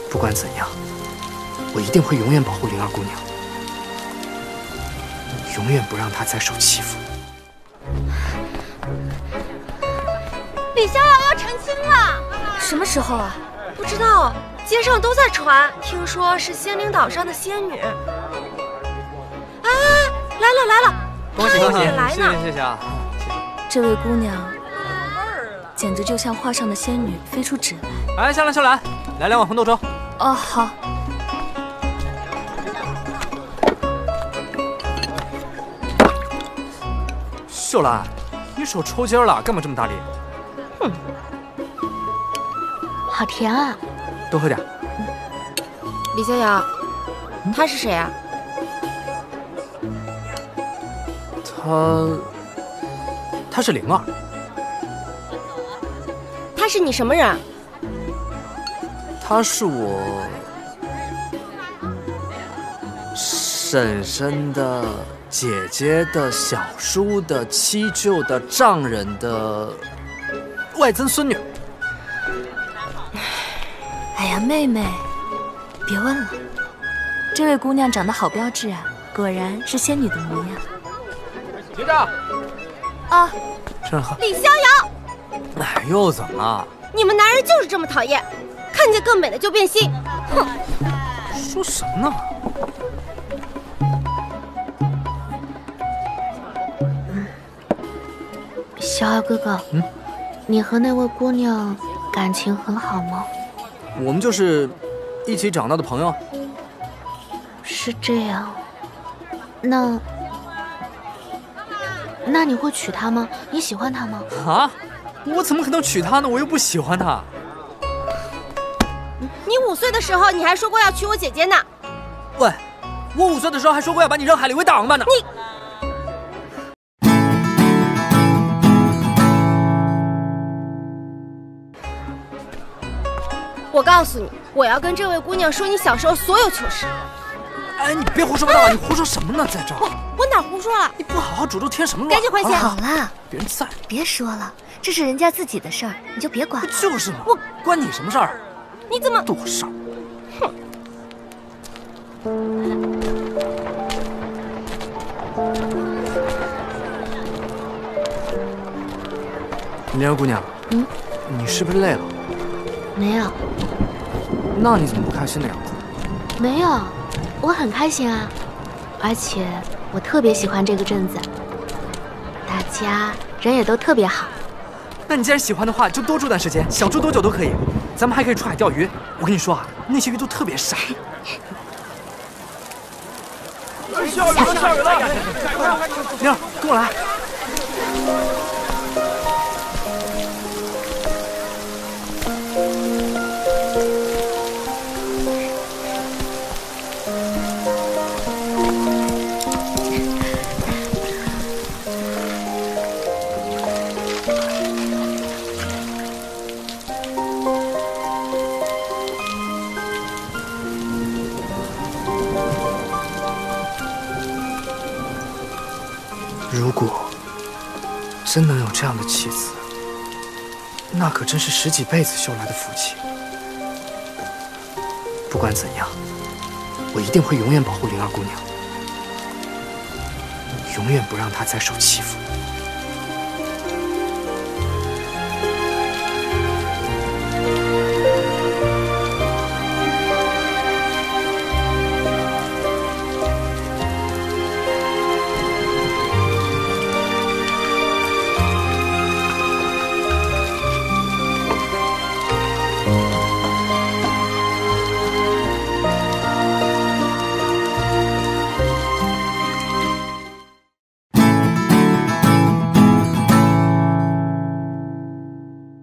不管怎样，我一定会永远保护灵儿姑娘，永远不让她再受欺负。 李逍遥要成亲了， 什么时候啊？ 不知道，街上都在传，听说是仙灵岛上的仙女。啊，来了来了， 恭喜恭喜， 来呢！ 谢谢啊！ 这位姑娘简直就像画上的仙女飞出纸来。 哎，香兰，来2碗红豆粥。 哦，好。 秀兰，你手抽筋了，干嘛这么大力？ 哼，好甜啊！ 多喝点。 李逍遥，他是谁啊？ 他是灵儿。 他是你什么人？ 他是我婶婶的姐姐的小叔的七舅的丈人的外曾孙女。 哎呀，妹妹，别问了。这位姑娘长得好标致啊，果然是仙女的模样。 局长。 啊， 真好。 李逍遥， 哎，又怎么了？ 你们男人就是这么讨厌，看见更美的就变心。哼！ 说什么呢？ 逍遥哥哥，你和那位姑娘感情很好吗？ 我们就是一起长大的朋友。 是这样。那你会娶她吗？你喜欢她吗？ 啊？我怎么可能娶她呢？我又不喜欢她。 你5岁的时候，你还说过要娶我姐姐呢。 喂，我5岁的时候还说过要把你扔海里为大王八呢。 你。我告诉你，我要跟这位姑娘说你小时候所有糗事。 哎，你别胡说八道！你胡说什么呢？在这儿， 我哪胡说了？ 你不好好煮粥添什么乱？ 赶紧回去。 好了， 别人在， 别说了，这是人家自己的事儿，你就别管了。 就是嘛，关你什么事儿？ 你怎么多事儿？ 哼！ 灵儿姑娘，你是不是累了？ 没有。 那你怎么不开心的样子？ 没有，我很开心啊，而且我特别喜欢这个镇子，大家人也都特别好。 那你既然喜欢的话，就多住段时间，想住多久都可以。咱们还可以出海钓鱼。我跟你说啊，那些鱼都特别傻。下雨了！灵儿，跟我来。 如果真能有这样的妻子，那可真是10几辈子修来的福气。不管怎样，我一定会永远保护灵儿姑娘，永远不让她再受欺负。